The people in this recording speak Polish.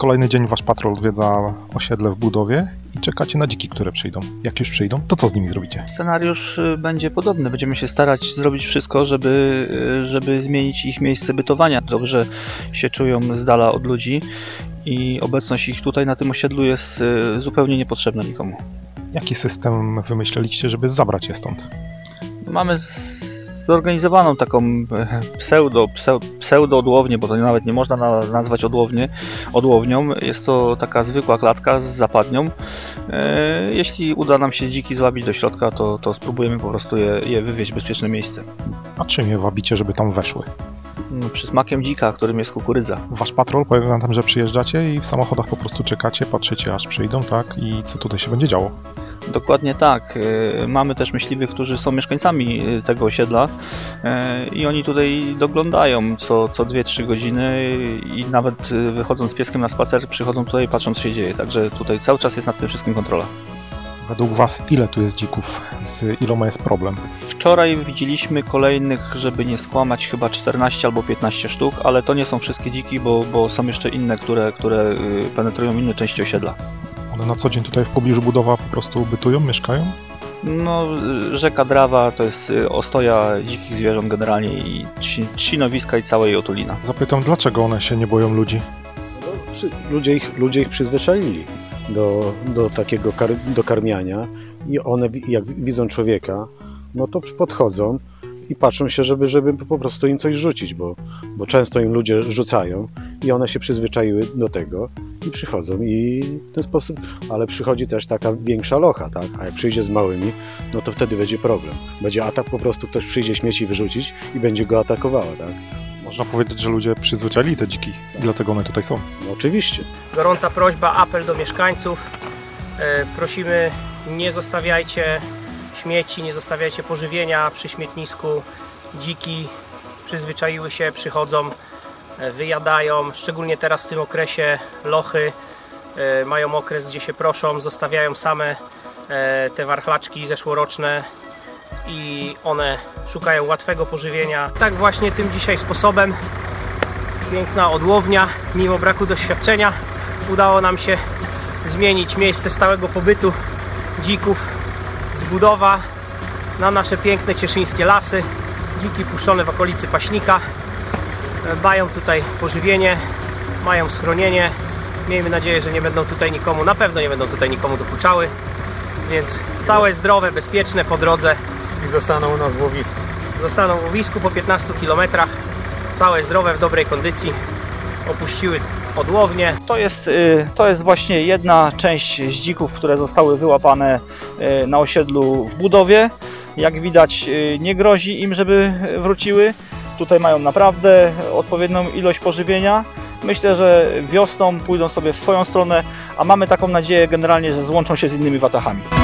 kolejny dzień wasz patrol odwiedza osiedle w budowie i czekacie na dziki, które przyjdą. Jak już przyjdą, to co z nimi zrobicie? Scenariusz będzie podobny. Będziemy się starać zrobić wszystko, żeby zmienić ich miejsce bytowania. Dobrze się czują z dala od ludzi i obecność ich tutaj na tym osiedlu jest zupełnie niepotrzebna nikomu. Jaki system wymyśleliście, żeby zabrać je stąd? Mamy zorganizowaną taką pseudo-odłownię, bo to nawet nie można nazwać odłownią. Jest to taka zwykła klatka z zapadnią. Jeśli uda nam się dziki zwabić do środka, to spróbujemy po prostu je wywieźć w bezpieczne miejsce. A czym je wabicie, żeby tam weszły? Przysmakiem dzika, którym jest kukurydza. Wasz patrol polega na tym, że przyjeżdżacie i w samochodach po prostu czekacie, patrzycie aż przyjdą, tak? I co tutaj się będzie działo? Dokładnie tak. Mamy też myśliwych, którzy są mieszkańcami tego osiedla i oni tutaj doglądają co 2-3 godziny i nawet wychodząc z pieskiem na spacer przychodzą tutaj i patrzą, co się dzieje. Także tutaj cały czas jest nad tym wszystkim kontrola. Według was ile tu jest dzików? Z iloma jest problem? Wczoraj widzieliśmy kolejnych, żeby nie skłamać, chyba 14 albo 15 sztuk, ale to nie są wszystkie dziki, bo są jeszcze inne, które penetrują inne części osiedla. One na co dzień tutaj w pobliżu budowa po prostu bytują, mieszkają? No, rzeka Drawa to jest ostoja dzikich zwierząt generalnie i trzcinowiska i całej otulina. Zapytam, dlaczego one się nie boją ludzi? Ludzie ich przyzwyczaili do takiego dokarmiania i one jak widzą człowieka, no to podchodzą i patrzą się, żeby po prostu im coś rzucić, bo często im ludzie rzucają i one się przyzwyczaiły do tego i przychodzą i w ten sposób, ale przychodzi też taka większa locha, tak? A jak przyjdzie z małymi, no to wtedy będzie problem. Będzie atak, po prostu ktoś przyjdzie śmieci wyrzucić i będzie go atakowała, tak? Można powiedzieć, że ludzie przyzwyczaili te dziki i dlatego one tutaj są. No oczywiście. Gorąca prośba, apel do mieszkańców. Prosimy, nie zostawiajcie śmieci, nie zostawiajcie pożywienia przy śmietnisku. Dziki przyzwyczaiły się, przychodzą, wyjadają, szczególnie teraz w tym okresie lochy mają okres, gdzie się proszą, zostawiają same te warchlaczki zeszłoroczne i one szukają łatwego pożywienia. Tak właśnie tym dzisiaj sposobem, piękna odłownia, mimo braku doświadczenia udało nam się zmienić miejsce stałego pobytu dzików z Budowa na nasze piękne cieszyńskie lasy. Dziki puszczone w okolicy Paśnika mają tutaj pożywienie, mają schronienie. Miejmy nadzieję, że nie będą tutaj nikomu, na pewno nie będą tutaj nikomu dokuczały, więc całe zdrowe, bezpieczne po drodze. I zostaną u nas w łowisku. Zostaną w łowisku po 15 km, całe zdrowe, w dobrej kondycji, opuściły odłownię. To jest właśnie jedna część z dzików, które zostały wyłapane na osiedlu w Budowie. Jak widać, nie grozi im, żeby wróciły. Tutaj mają naprawdę odpowiednią ilość pożywienia. Myślę, że wiosną pójdą sobie w swoją stronę, a mamy taką nadzieję generalnie, że złączą się z innymi watahami.